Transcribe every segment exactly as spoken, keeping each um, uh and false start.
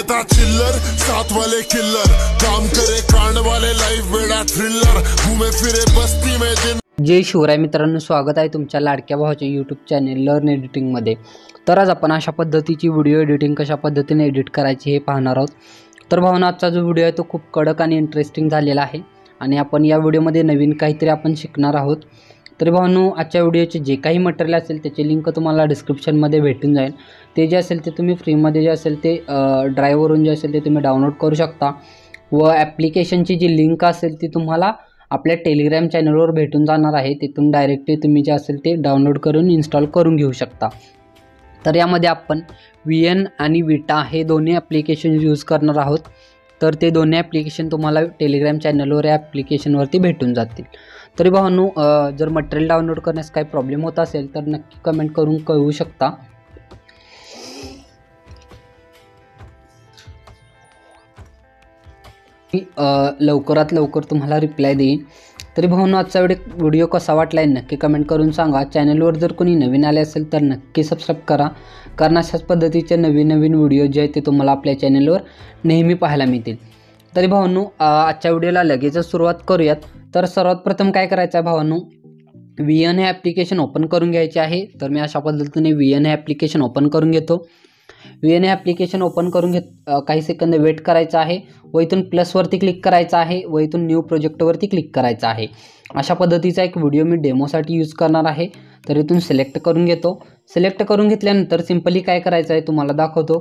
देता चिल्लर, साथ वाले किल्लर, काम करे कांड वाले, लाइफ बेड़ा थ्रिलर, घूमे फिरे बस्ती में दिन। जय शिवराय मित्रांनो, स्वागत आहे तुमच्या लाडक्या भावाच्या यूट्यूब चॅनेल लर्न एडिटिंगमध्ये। तर आज आपण अशा पद्धतीची व्हिडिओ एडिटिंग कशा पद्धतीने एडिट करायची हे पाहणार आहोत। तर भावना आजचा जो व्हिडिओ आहे तो खूप कडक आणि इंटरेस्टिंग झालेला आहे आणि आपण या व्हिडिओमध्ये नवीन काहीतरी आपण शिकणार आहोत। तर भावनो, आजच्या व्हिडिओचे जे काही मटेरियल असेल त्याची लिंक तुम्हाला डिस्क्रिप्शनमध्ये भेटून जाईल। ते जे असेल ते तुम्ही फ्रीमध्ये जे असेल ते ड्राईव्हवरून जे असेल ते तुम्ही डाउनलोड करू शकता व ॲप्लिकेशनची जी लिंक असेल ती तुम्हाला आपल्या टेलिग्राम चॅनलवर भेटून जाणार आहे। तिथून डायरेक्टली तुम्ही जे असेल ते डाउनलोड करून इन्स्टॉल करून घेऊ शकता। तर यामध्ये आपण व्ही एन आणि विटा हे दोन्ही ॲप्लिकेशन यूज करणार आहोत। तर ते दोन्ही ॲप्लिकेशन तुम्हाला टेलिग्राम चॅनलवर या ॲप्लिकेशनवरती भेटून जातील। तरी भावांनो, जर मटेरियल डाउनलोड करण्यास काही प्रॉब्लेम होत असेल तर नक्की कमेंट करून कळवू शकता। लवकरात लवकर तुम्हाला रिप्लाय देईन। तरी भावना, आजचा व्हिडिओ व्हिडिओ कसा वाटला आहे नक्की कमेंट करून सांगा। चॅनलवर जर कोणी नवीन आले असेल तर नक्की सबस्क्राईब करा, कारण अशाच पद्धतीचे नवीन नवीन व्हिडिओ जे आहेत ते तुम्हाला आपल्या चॅनलवर नेहमी पाहायला मिळतील। तरी भावांनो, आजच्या व्हिडिओला लगेचच सुरुवात करूयात। तर सर्वात प्रथम काय करायचं आहे भावांनो, व्ही एन हे ॲप्लिकेशन ओपन करून घ्यायचे आहे। तर मी अशा पद्धतीने व्ही एन हे ॲप्लिकेशन ओपन करून घेतो। व्ही एन हे ॲप्लिकेशन ओपन करून घेत काही सेकंद वेट करायचं आहे व इथून प्लसवरती क्लिक करायचं आहे व इथून न्यू प्रोजेक्टवरती क्लिक करायचं आहे। अशा पद्धतीचा एक व्हिडिओ मी डेमोसाठी यूज करणार आहे। तर इथून सिलेक्ट करून घेतो। सिलेक्ट करून घेतल्यानंतर सिंपली काय करायचं आहे तुम्हाला दाखवतो।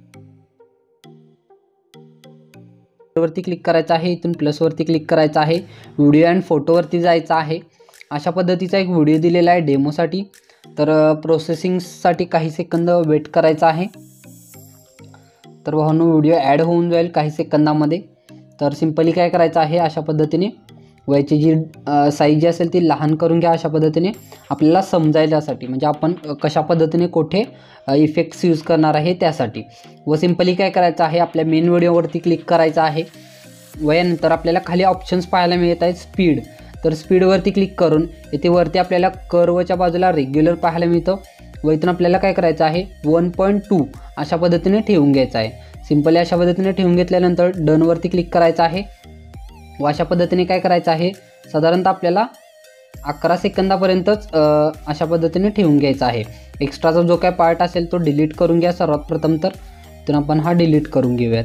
वरती क्लिक करायचं आहे, इथून प्लसवरती क्लिक करायचं आहे, व्हिडिओ अँड फोटोवरती जायचं आहे। अशा पद्धतीचा एक व्हिडिओ दिलेला आहे डेमोसाठी। तर प्रोसेसिंगसाठी काही सेकंद वेट करायचा आहे। तर भावांनो, व्हिडिओ ॲड होऊन जाईल काही सेकंदामध्ये। तर सिंपली काय करायचं आहे, अशा पद्धतीने वयाची जी साईज जी असेल ती लहान करून घ्या अशा पद्धतीने आपल्याला समजायच्यासाठी, म्हणजे आपण कशा पद्धतीने कुठे इफेक्ट्स यूज करणार आहे त्यासाठी। व सिंपली काय करायचं आहे, आपल्या मेन व्हिडिओवरती क्लिक करायचं आहे व यानंतर आपल्याला खाली ऑप्शन्स पाहायला मिळत आहेत स्पीड। तर स्पीडवरती क्लिक करून इथे वरती आपल्याला कर्वच्या बाजूला रेग्युलर पाहायला मिळतं व इथून आपल्याला काय करायचं आहे वन पॉईंट टू अशा पद्धतीने ठेवून घ्यायचं आहे। सिंपली अशा पद्धतीने ठेवून घेतल्यानंतर डनवरती क्लिक करायचं आहे व अशा पद्धतीने काय करायचं आहे, साधारणतः आपल्याला अकरा सेकंदापर्यंतच अशा पद्धतीने ठेवून घ्यायचा आहे। एक्स्ट्राचा जो काय पार्ट असेल तो डिलीट करून घ्या सर्वात प्रथम। तर इथून आपण हा डिलीट करून घेऊयात।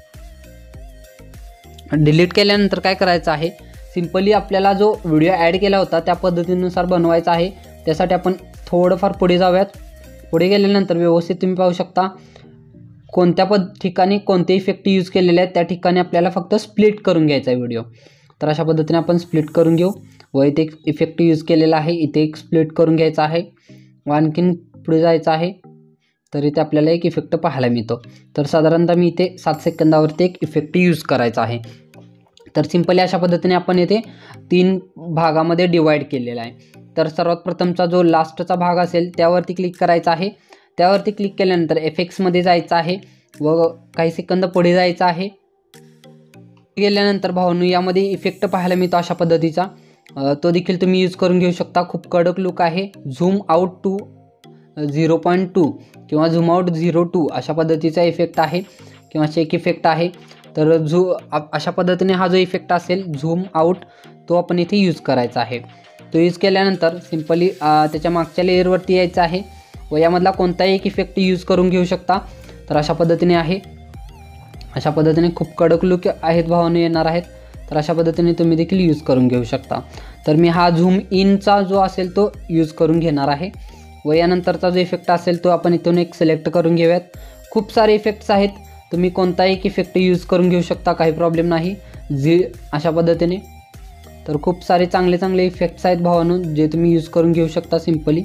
डिलीट केल्यानंतर काय करायचं आहे, सिंपली आपल्याला जो व्हिडिओ ॲड केला होता त्या पद्धतीनुसार बनवायचा आहे। त्यासाठी आपण थोडंफार पुढे जाऊयात। पुढे गेल्यानंतर व्यवस्थित तुम्ही पाहू शकता कोणत्या पद ठिकाणी कोणते इफेक्ट यूज केलेले आहेत त्या ठिकाणी आपल्याला फक्त स्प्लिट करून घ्यायचा आहे व्हिडिओ। तर अशा पद्धतीने आपण स्प्लिट करून घेऊ व इथे एक इफेक्ट यूज केलेला आहे, इथे एक स्प्लिट करून घ्यायचा आहे व आणखीन पुढे जायचं आहे। तर इथे आपल्याला एक इफेक्ट पाहायला मिळतो। तर साधारणतः मी इथे सात सेकंदावरती एक इफेक्ट यूज करायचा आहे। तर सिंपली अशा पद्धतीने आपण येथे तीन भागामध्ये डिवाइड केलेला आहे। तर सर्वात प्रथमचा जो लास्टचा भाग असेल त्यावरती क्लिक करायचा आहे। त्यावरती क्लिक केल्यानंतर एफेक्ट्समध्ये जायचं आहे व काही सेकंद पुढे जायचं आहे। गेल्यानंतर भावांनो, यामध्ये इफेक्ट पाहायला मिळतो अशा पद्धतीचा, तो देखील तुम्ही यूज करून घेऊ शकता। खूप कडक लुक आहे। Zoom out to zero point two किंवा झूम आउट झिरो टू अशा पद्धतीचा इफेक्ट आहे किंवा शेक इफेक्ट आहे। तर झू अशा पद्धतीने हा जो इफेक्ट असेल झूम आउट तो आपण इथे यूज करायचा आहे। तो यूज केल्यानंतर सिंपली त्याच्या मागच्या लेअरवरती यायचं आहे व यामधला कोणताही एक इफेक्ट यूज करून घेऊ शकता। तर अशा पद्धतीने आहे, अशा पद्धतीने खूप कडक लुक आहेत भावाने येणार आहेत। तर अशा पद्धतीने तुम्ही देखील यूज करून घेऊ शकता। तर मी हा झूम इनचा जो असेल तो यूज करून घेणार आहे व यानंतरचा जो इफेक्ट असेल तो आपण इथून एक सिलेक्ट करून घेऊयात। खूप सारे इफेक्ट्स आहेत, तुम्ही कोणताही एक इफेक्ट यूज करून घेऊ शकता, काही प्रॉब्लेम नाही। जी अशा पद्धतीने तर खूप सारे चांगले चांगले इफेक्ट्स आहेत भावांनो जे तुम्ही यूज करून घेऊ शकता सिंपली।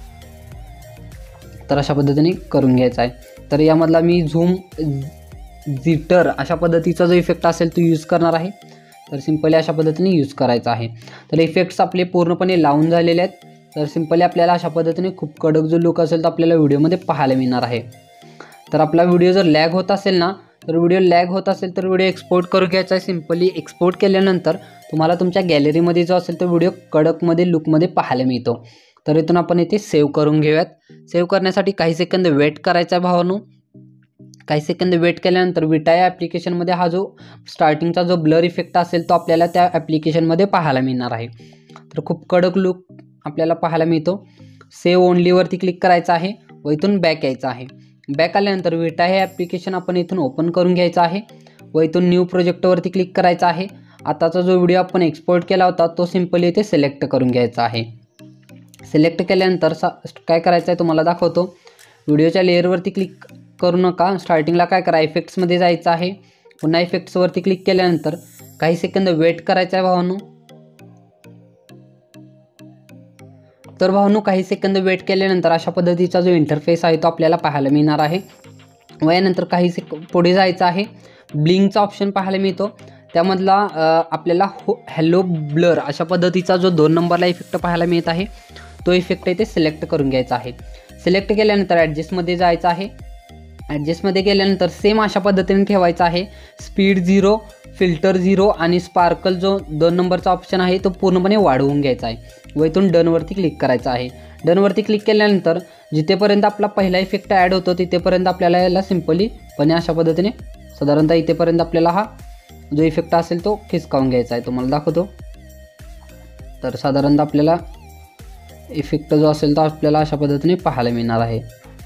तर अशा पद्धतीने करून घ्यायचा आहे। तर यामधला मी झूम जिटर अशा पद्धतीचा जो इफेक्ट असेल तो यूज करणार आहे। तर सिंपली अशा पद्धतीने यूज करायचा आहे। तर इफेक्ट्स आपले पूर्णपणे लावून झालेले आहेत। तर सिंपली आपल्याला अशा पद्धतीने खूप कडक जो लुक असेल तो आपल्याला व्हिडिओमध्ये पाहायला मिळणार आहे। तर आपला व्हिडिओ जर लॅग होत असेल ना, तर व्हिडिओ लॅग होत असेल तर व्हिडिओ एक्सपोर्ट करून घ्यायचा आहे। सिंपली एक्सपोर्ट केल्यानंतर तुम्हाला तुमच्या गॅलरीमध्ये जो असेल तो व्हिडिओ कडकमध्ये लुकमध्ये पाहायला मिळतो। तर इथून आपण इथे सेव्ह करून घेऊयात। सेव्ह करण्यासाठी काही सेकंद वेट करायचा आहे भावांनो। काही सेकंद वेट केल्यानंतर विटा या ॲप्लिकेशनमध्ये हा जो स्टार्टिंगचा जो ब्लर इफेक्ट असेल तो आपल्याला त्या ॲप्लिकेशनमध्ये पाहायला मिळणार आहे. तर खूप कडक लुक आपल्याला पाहायला मिळतो. सेव्ह ओनलीवरती क्लिक करायचं आहे व इथून बॅक यायचं आहे. बॅक आल्यानंतर विटा हे ॲप्लिकेशन आपण इथून ओपन करून घ्यायचं आहे व इथून न्यू प्रोजेक्टवरती क्लिक करायचं आहे. आताचा जो व्हिडिओ आपण एक्सपोर्ट केला होता तो सिम्पली इथे सिलेक्ट करून घ्यायचा आहे. सिलेक्ट केल्यानंतर सा काय करायचं आहे तुम्हाला दाखवतो. व्हिडिओच्या लेअरवरती क्लिक करू नका. स्टार्टिंगला काय करा, इफेक्ट्समध्ये जायचं आहे. पुन्हा इफेक्ट्सवरती क्लिक केल्यानंतर काही सेकंद वेट करायचं आहे भावांनो. तर भावांनो काही सेकंद वेट केल्यानंतर अशा पद्धतीचा जो इंटरफेस आहे तो आपल्याला पाहायला मिळणार आहे. व यानंतर काही सेक पुढे जायचं आहे. ब्लिंकचा ऑप्शन पाहायला मिळतो. त्यामधला आपल्याला हो हॅलो ब्लर अशा पद्धतीचा जो दोन नंबरला इफेक्ट पाहायला मिळत आहे तो इफेक्ट इथे सिलेक्ट करून घ्यायचा आहे. सिलेक्ट केल्यानंतर ॲडजस्टमध्ये जायचं आहे. ॲडजस्टमध्ये गेल्यानंतर सेम अशा पद्धतीने ठेवायचं आहे. स्पीड झिरो, फिल्टर झिरो आणि स्पार्कल जो दोन नंबरचा ऑप्शन आहे तो पूर्णपणे वाढवून घ्यायचा आहे व इथून डनवरती क्लिक करायचं आहे. डनवरती क्लिक केल्यानंतर जिथेपर्यंत आपला पहिला इफेक्ट ॲड होतो तिथेपर्यंत आपल्याला याला सिम्पलीपणे अशा पद्धतीने साधारणतः इथेपर्यंत आपल्याला हा जो इफेक्ट असेल तो खिसकावून घ्यायचा आहे. तुम्हाला दाखवतो. तर साधारणतः आपल्याला इफेक्ट जो असेल तो आपल्याला अशा पद्धतीने पाहायला मिळणार आहे.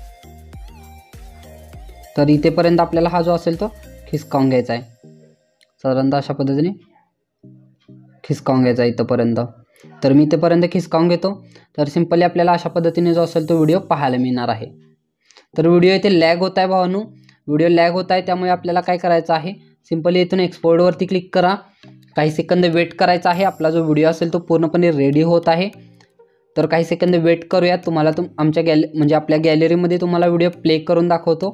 तर इथेपर्यंत आपल्याला हा जो असेल तो खिसकावून घ्यायचा आहे. साधारणतः अशा पद्धतीने खिसकावून घ्यायचा आहे इथंपर्यंत. तर मी इथेपर्यंत खिसकावून घेतो. तर सिम्पली आपल्याला अशा पद्धतीने जो असेल तो व्हिडिओ पाहायला मिळणार आहे. तर व्हिडिओ इथे लॅग होत आहे भावांनो. व्हिडिओ लॅग होत आहे त्यामुळे आपल्याला काय करायचं आहे, सिम्पली इथून एक्सपोर्टवरती क्लिक करा. काही सेकंद वेट करायचा आहे. आपला जो व्हिडिओ असेल तो पूर्णपणे रेडी होत आहे. तर काही सेकंद वेट करूयात. तुम्हाला तुम आमच्या गॅल म्हणजे आपल्या गॅलरीमध्ये तुम्हाला व्हिडिओ प्ले करून दाखवतो.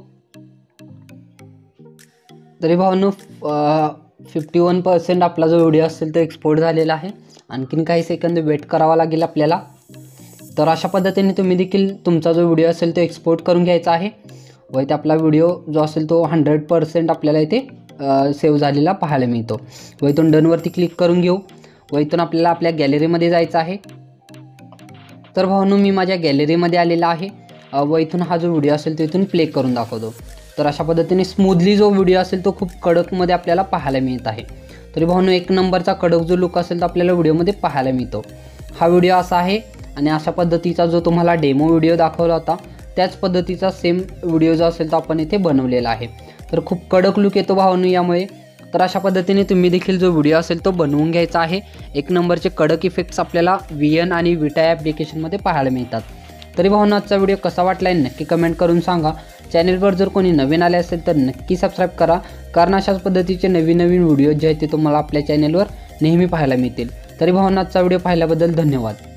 तरी भावांनो फिफ्टी वन पर्सेंट आपला जो व्हिडिओ असेल तो एक्सपोर्ट झालेला आहे. आणखीन काही सेकंद वेट करावा लागेल आपल्याला. तर अशा पद्धतीने तुम्ही देखील तुमचा जो व्हिडिओ असेल तो एक्सपोर्ट करून घ्यायचा आहे व इथे आपला व्हिडिओ जो असेल तो हंड्रेड पर्सेंट आपल्याला इथे सेव्ह झालेला पाहायला मिळतो. व इथून डनवरती क्लिक करून घेऊ व इथून आपल्याला आपल्या गॅलरीमध्ये जायचं आहे. तर भावांनो मी माझ्या गॅलरीमध्ये आलेला आहे व इथून हा जो व्हिडिओ असेल तो इथून प्ले करून दाखवतो. तर अशा पद्धतीने स्मूथली जो व्हिडिओ असेल तो खूप कडकमध्ये आपल्याला पाहायला मिळत आहे. तरी भावांनो एक नंबरचा कडक जो लुक असेल तो आपल्याला व्हिडिओमध्ये पाहायला मिळतो. हा व्हिडिओ असा आहे आणि अशा पद्धतीचा जो तुम्हाला डेमो व्हिडिओ दाखवला होता त्याच पद्धतीचा सेम व्हिडिओ जो असेल तो आपण इथे बनवलेला आहे. तर खूप कडक लुक येतो भावांनो यामुळे. तर अशा पद्धतीने तुम्ही देखील जो व्हिडिओ असेल तो बनवून घ्यायचा आहे. एक नंबरचे कडक इफेक्ट्स आपल्याला व्ही एन आणि विटा ॲप्लिकेशनमध्ये पाहायला मिळतात. तरी भावांनो आजचा व्हिडिओ कसा वाटला आहे नक्की कमेंट करून सांगा. चॅनलवर जर कोणी नवीन आले असेल तर नक्की सबस्क्राईब करा, कारण अशाच पद्धतीचे नवीन नवीन व्हिडिओ जे आहेत ते तुम्हाला आपल्या चॅनलवर नेहमी पाहायला मिळतील. तरी भावांनो आजचा व्हिडिओ पाहिल्याबद्दल धन्यवाद.